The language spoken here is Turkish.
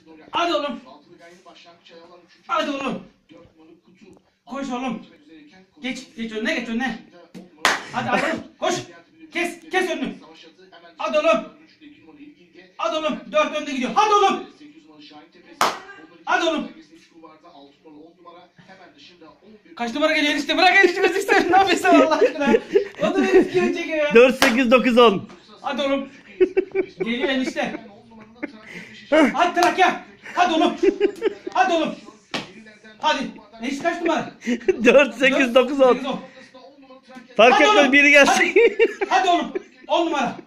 Hadi oğlum. Hadi oğlum. Koş oğlum. Geç önüne. Hadi oğlum koş. Kes önünü. Hadi oğlum. Hadi oğlum. 4 önde gidiyor. Hadi oğlum. Hadi oğlum. Kaç numara geliyor enişte? Bırak enişte gözüksen. Ne yapıyorsun Allah aşkına? O da beni fikir çekiyor ya. 4, 8, 9, 10. Hadi oğlum. Geliyor enişte. Hadi Trakya. Hadi oğlum. Hadi oğlum. Hadi. Enişte kaç numara? 4, 8, 9, 10. Fark Hadi etmez oğlum. biri gelsin. Hadi oğlum. 10 numara.